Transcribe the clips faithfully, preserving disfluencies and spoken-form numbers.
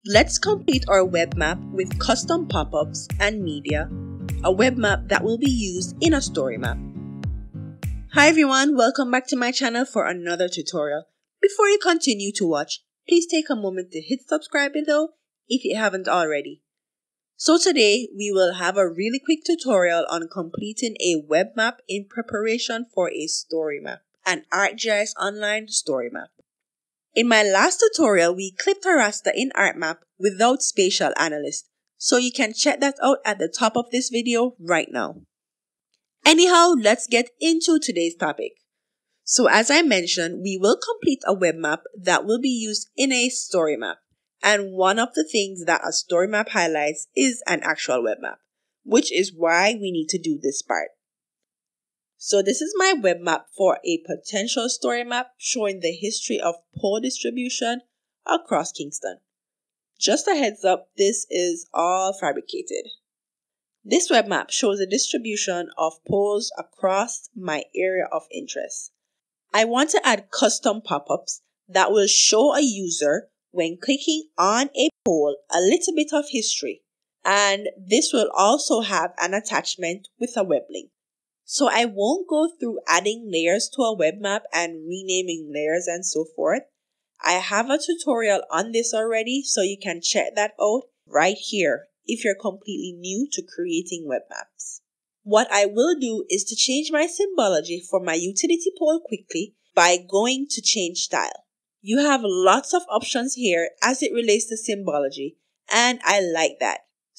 Let's complete our web map with custom pop-ups and media, a web map that will be used in a story map. Hi everyone, welcome back to my channel for another tutorial. Before you continue to watch, please take a moment to hit subscribe below if you haven't already. So today we will have a really quick tutorial on completing a web map in preparation for a story map, an ArcGIS Online story map. In my last tutorial, we clipped a raster in ArcMap without Spatial Analyst, so you can check that out at the top of this video right now. Anyhow, let's get into today's topic. So as I mentioned, we will complete a web map that will be used in a story map. And one of the things that a story map highlights is an actual web map, which is why we need to do this part. So this is my web map for a potential story map showing the history of pole distribution across Kingston. Just a heads up, this is all fabricated. This web map shows the distribution of poles across my area of interest. I want to add custom pop-ups that will show a user when clicking on a pole a little bit of history, and this will also have an attachment with a web link. So I won't go through adding layers to a web map and renaming layers and so forth. I have a tutorial on this already, so you can check that out right here if you're completely new to creating web maps. What I will do is to change my symbology for my utility pole quickly by going to change style. You have lots of options here as it relates to symbology, and I like that.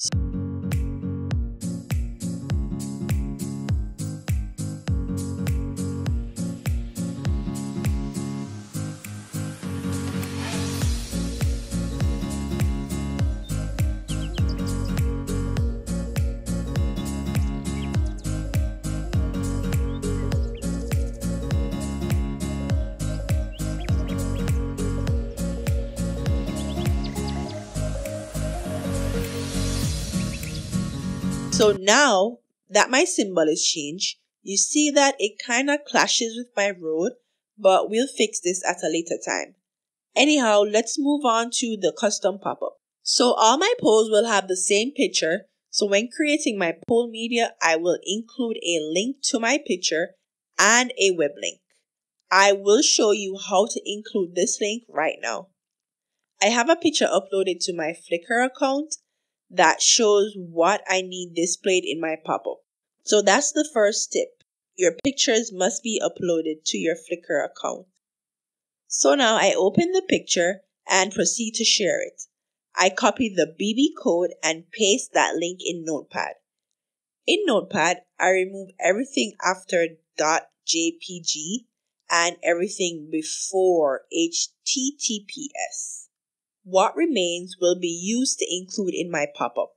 So now that my symbol is changed, you see that it kind of clashes with my road, but we'll fix this at a later time. Anyhow, let's move on to the custom pop-up. So all my poles will have the same picture. So when creating my pole media, I will include a link to my picture and a web link. I will show you how to include this link right now. I have a picture uploaded to my Flickr account that shows what I need displayed in my pop-up. So that's the first tip. Your pictures must be uploaded to your Flickr account. So now I open the picture and proceed to share it. I copy the B B code and paste that link in Notepad. In Notepad, I remove everything after .jpg and everything before H T T P S. What remains will be used to include in my pop-up.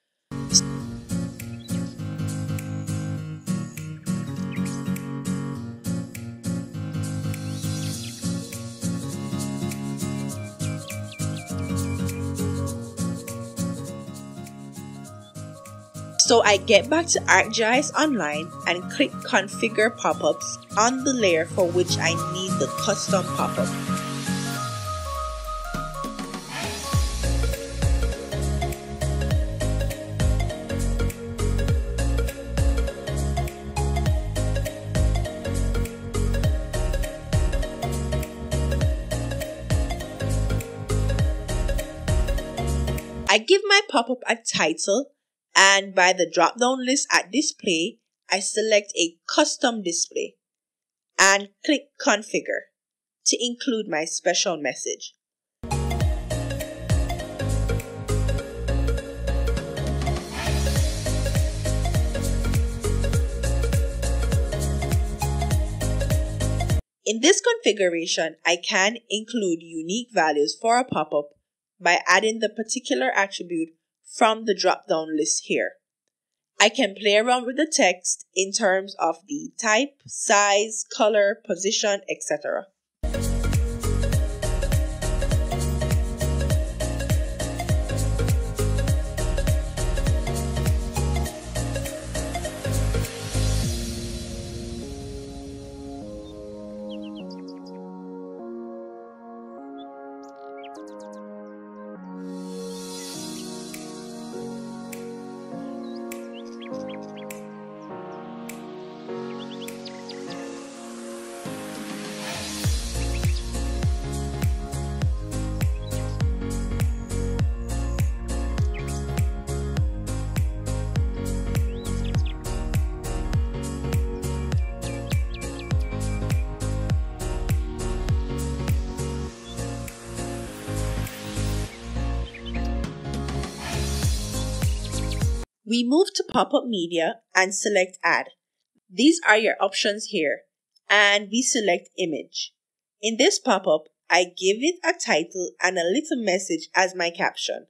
So I get back to ArcGIS Online and click Configure Pop-ups on the layer for which I need the custom pop-up. I give my pop-up a title, and by the drop-down list at Display, I select a Custom Display and click Configure to include my special message. In this configuration, I can include unique values for a pop-up by adding the particular attribute from the drop-down list here. I can play around with the text in terms of the type, size, color, position, et cetera. We move to pop-up media and select add. These are your options here, and we select image. In this pop-up, I give it a title and a little message as my caption.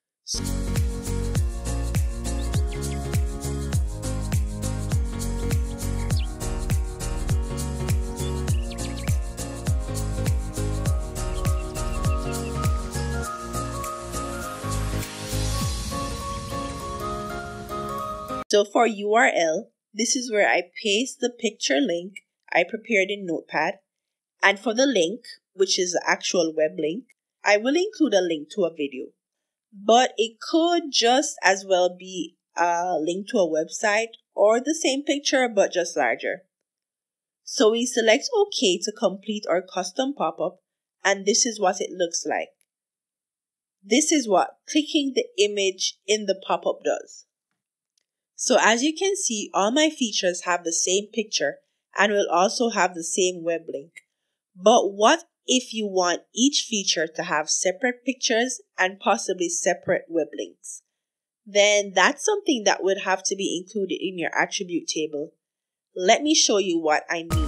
So for U R L, this is where I paste the picture link I prepared in Notepad. And for the link, which is the actual web link, I will include a link to a video. But it could just as well be a link to a website or the same picture but just larger. So we select OK to complete our custom pop-up, and this is what it looks like. This is what clicking the image in the pop-up does. So as you can see, all my features have the same picture and will also have the same web link. But what if you want each feature to have separate pictures and possibly separate web links? Then that's something that would have to be included in your attribute table. Let me show you what I mean.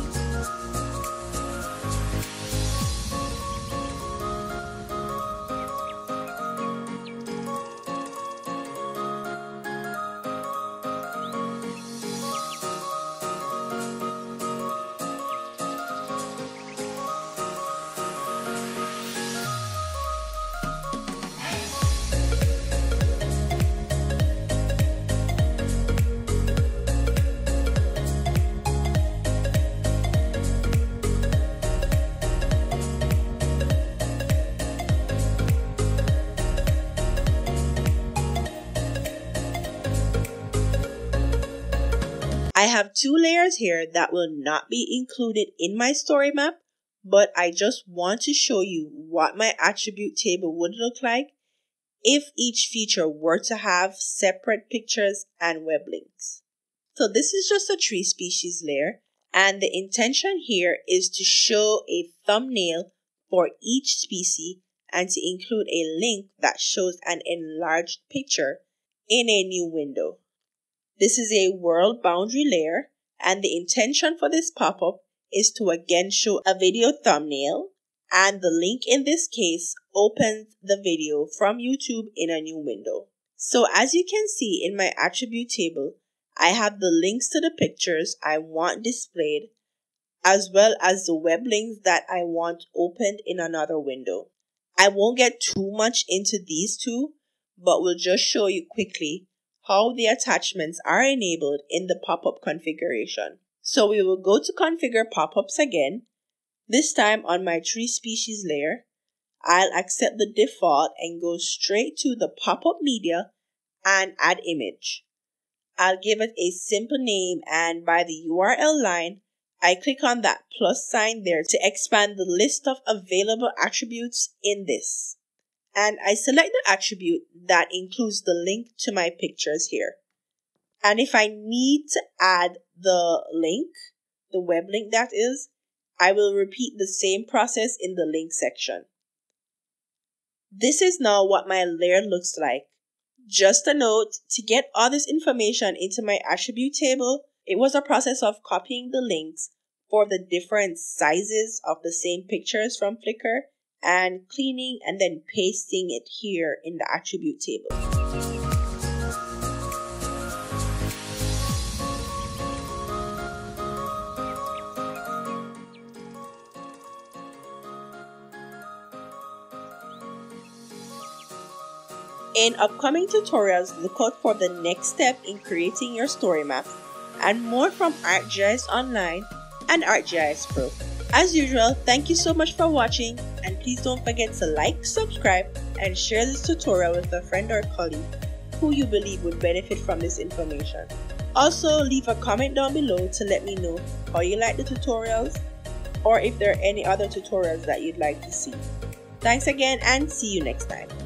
I have two layers here that will not be included in my story map, but I just want to show you what my attribute table would look like if each feature were to have separate pictures and web links. So this is just a tree species layer, and the intention here is to show a thumbnail for each species and to include a link that shows an enlarged picture in a new window. This is a world boundary layer, and the intention for this pop-up is to again show a video thumbnail, and the link in this case opens the video from YouTube in a new window. So as you can see in my attribute table, I have the links to the pictures I want displayed, as well as the web links that I want opened in another window. I won't get too much into these two, but will just show you quickly how the attachments are enabled in the pop-up configuration. So we will go to configure pop-ups again. This time on my tree species layer, I'll accept the default and go straight to the pop-up media and add image. I'll give it a simple name, and by the U R L line, I click on that plus sign there to expand the list of available attributes in this. And I select the attribute that includes the link to my pictures here. And if I need to add the link, the web link that is, I will repeat the same process in the link section. This is now what my layer looks like. Just a note, to get all this information into my attribute table, it was a process of copying the links for the different sizes of the same pictures from Flickr and cleaning and then pasting it here in the attribute table. In upcoming tutorials, look out for the next step in creating your story map and more from ArcGIS Online and ArcGIS Pro. As usual, thank you so much for watching, and please don't forget to like, subscribe, and share this tutorial with a friend or colleague who you believe would benefit from this information. Also, leave a comment down below to let me know how you like the tutorials or if there are any other tutorials that you'd like to see. Thanks again, and see you next time.